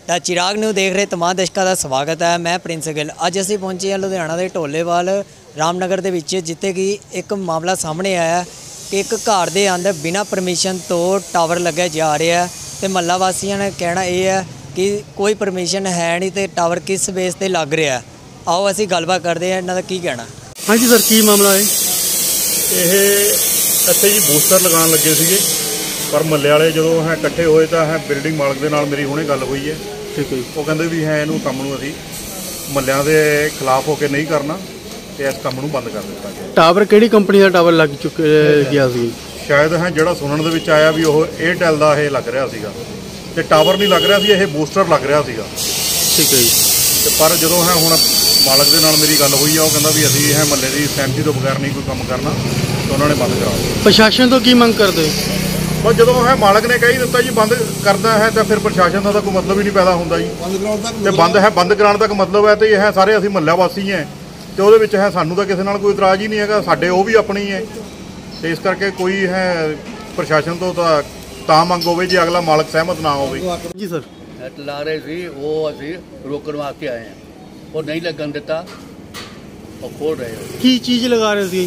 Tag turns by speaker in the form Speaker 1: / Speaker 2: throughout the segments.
Speaker 1: ਤਾਂ ਚਿਰਾਗ ਨੂੰ ਦੇਖ ਰਹੇ तमाम ਦਰਸ਼ਕਾਂ ਦਾ ਸਵਾਗਤ ਹੈ। मैं प्रिंस गिल। ਅੱਜ ਅਸੀਂ ਪਹੁੰਚੇ ਹਾਂ ਲੁਧਿਆਣਾ ਦੇ ਢੋਲੇਵਾਲ ਰਾਮਨਗਰ ਦੇ ਵਿੱਚ, ਜਿੱਥੇ ਕਿ ਇੱਕ ਮਾਮਲਾ ਸਾਹਮਣੇ ਆਇਆ ਕਿ ਇੱਕ ਘਰ ਦੇ ਅੰਦਰ ਬਿਨਾਂ ਪਰਮਿਸ਼ਨ ਤੋਂ ਟਾਵਰ ਲੱਗਿਆ ਜਾ ਰਿਹਾ ਤੇ ਮਹੱਲਾ ਵਾਸੀਆਂ ਨੇ ਕਹਿਣਾ ਇਹ ਹੈ कि कोई परमिशन है नहीं तो टावर किस बेस पर लग रहा है। आओ असी गलबात करते हैं इन्हों का की कहना।
Speaker 2: हाँ जी सर, की मामला है?
Speaker 3: ये इत्थे जी बूस्टर लगान लगे थे, पर महल्ले वाले जो है इकट्ठे होए तो है बिल्डिंग मालक के नाल मेरी हुणे गल हुई है।
Speaker 2: ठीक है।
Speaker 3: वो कहते भी है इनू काम नूं असीं महल्लियां दे खिलाफ होकर नहीं करना ते इस काम नूं बंद कर दिता गया।
Speaker 2: टावर किहड़ी कंपनी का टावर लग चुके गया सी?
Speaker 3: शायद है जिहड़ा सुनन दे विच आया भी वो एयरटेल का ये लग रहा सीगा ते टावर नहीं लग रहा सी, ये बूस्टर लग रहा सीगा।
Speaker 2: ठीक है जी।
Speaker 3: ते पर जो है हुण मालक के नाल मेरी गल हुई है, वो कहता भी असीं है महल्ले की सहमति तो बगैर नहीं कोई काम करना, तो उन्होंने बंद करा दिया।
Speaker 2: प्रशासन तो की मंग करते?
Speaker 3: बस जो है मालक ने कही दिता जी बंद करना है तो फिर प्रशासन का कोई मतलब ही नहीं पैदा होंदा जी। ते बंद कराने तक मतलब है तो ये है सारे असीं महल्ला वासी हैं तो वो है सानू तो किसी नाल कोई इतराज़ ही नहीं है, साडे वो भी अपनी है। तो इस करके कोई है प्रशासन तो मंग होवे जी अगला मालक सहमत ना हो।
Speaker 2: जी सर,
Speaker 4: ला रहे थे वो अभी रोकण वास्ते आए हैं, वो नहीं लगन देता और खोल रहे हो।
Speaker 2: की चीज़ लगा रहे थे?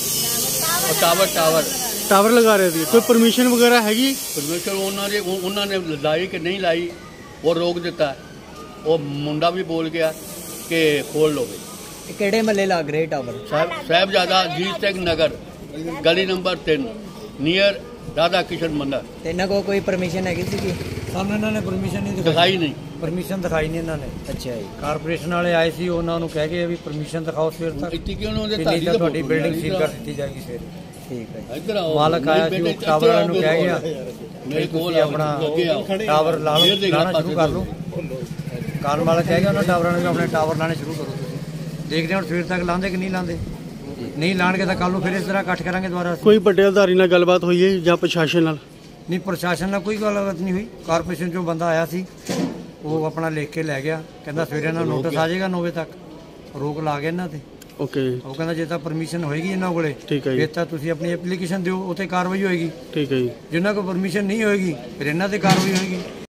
Speaker 2: टावर लगा रहे थे, कोई परमिशन वगैरह हैगी?
Speaker 4: परमिशन उन्होंने लाई कि नहीं लाई, वो रोक देता है। वो मुंडा भी बोल गया कि खोल लो भाई।
Speaker 1: किहड़े महल्ले लग रहे टावर?
Speaker 4: साहबजादा अजीत सिंह नगर गली नंबर 3 नियर राधा किशन मंदिर।
Speaker 1: इन्हों को कोई परमिशन हैगी सी?
Speaker 5: ਸਾਨੂੰ ਇਹਨਾਂ ਨੇ ਪਰਮਿਸ਼ਨ ਨਹੀਂ
Speaker 4: दिखाई नहीं।
Speaker 5: ਪਰਮਿਸ਼ਨ ਦਿਖਾਈ ਨਹੀਂ ਇਹਨਾਂ ਨੇ।
Speaker 1: ਅੱਛਾ ਜੀ।
Speaker 5: ਕਾਰਪੋਰੇਸ਼ਨ ਵਾਲੇ ਆਏ ਸੀ, ਉਹਨਾਂ ਨੂੰ ਕਹਿ ਗਏ ਵੀ ਪਰਮਿਸ਼ਨ ਦਿਖਾਓ ਸਵੇਰ ਤੱਕ,
Speaker 4: इतनी क्यों उन्होंने
Speaker 5: ਨਹੀਂ ਤਾਂ ਤੁਹਾਡੀ ਬਿਲਡਿੰਗ ਸੀਲ ਕਰ ਦਿੱਤੀ ਜਾਏਗੀ ਸਵੇਰੇ।
Speaker 1: ठीक है।
Speaker 4: इधर आओ।
Speaker 5: ਮਾਲਕ ਆਇਆ ਸੀ, ਉਹ ਟਾਵਰ ਵਾਲਿਆਂ ਨੂੰ ਕਹਿ ਗਿਆ
Speaker 4: मेरे को
Speaker 5: ਤੁਸੀਂ ਆਪਣਾ ਟਾਵਰ ਲਾਣਾ ਸ਼ੁਰੂ ਕਰ ਲਓ। ਕਾਰ ਮਾਲਕ ਕਹਿ ਗਿਆ ਉਹਨਾਂ ਟਾਵਰਾਂ ਨੂੰ ਵੀ ਆਪਣੇ ਟਾਵਰ ਲਾਣੇ ਸ਼ੁਰੂ ਕਰੋ। ਤੁਸੀਂ ਦੇਖਦੇ ਹਾਂ ਸਵੇਰ ਤੱਕ ਲਾਉਂਦੇ ਕਿ ਨਹੀਂ ਲਾਉਂਦੇ। ਨਹੀਂ ਲਾਣਗੇ ਤਾਂ ਕੱਲ ਨੂੰ ਫਿਰ ਇਸ ਤਰ੍ਹਾਂ ਇਕੱਠ ਕਰਾਂਗੇ ਦੁਬਾਰਾ।
Speaker 2: ਕੋਈ ਵੱਡੇ ਅਧਿਕਾਰੀ ਨਾਲ ਗੱਲਬਾਤ ਹੋਈ ਹੈ ਜਾਂ ਪ੍ਰਸ਼ਾਸਨ ਨਾਲ?
Speaker 5: ਨਹੀਂ, ਪ੍ਰਸ਼ਾਸਨ ਨਾਲ ਕੋਈ ਗੱਲਬਾਤ ਨਹੀਂ ਹੋਈ। ਕਾਰਪੋਰੇਸ਼ਨ ਚੋਂ ਬੰਦਾ ਆਇਆ ਸੀ, ਉਹ ਆਪਣਾ ਲਿਖ ਕੇ ਲੈ ਗਿਆ, ਕਹਿੰਦਾ ਸਵੇਰੇ ਇਹਨਾਂ ਨੂੰ ਨੋਟਿਸ ਆ ਜਾਏਗਾ 9 ਵਜੇ ਤੱਕ, ਰੋਕ ਲਾ ਗਿਆ ਇਹਨਾਂ ਤੇ।
Speaker 2: ਓਕੇ।
Speaker 5: ਉਹ ਕਹਿੰਦਾ ਜੇ ਤਾਂ ਪਰਮਿਸ਼ਨ ਹੋਏਗੀ ਇਹਨਾਂ ਕੋਲੇ
Speaker 2: ਠੀਕ ਹੈ ਜੀ,
Speaker 5: ਫਿਰ ਤਾਂ ਤੁਸੀਂ ਆਪਣੀ ਐਪਲੀਕੇਸ਼ਨ ਦਿਓ, ਉੱਥੇ ਕਾਰਵਾਈ ਹੋਏਗੀ।
Speaker 2: ਠੀਕ ਹੈ ਜੀ।
Speaker 5: ਜਿਨ੍ਹਾਂ ਕੋਲ ਪਰਮਿਸ਼ਨ ਨਹੀਂ ਹੋਏਗੀ ਫਿਰ ਇਹਨਾਂ ਤੇ ਕਾਰਵਾਈ ਹੋਏਗੀ।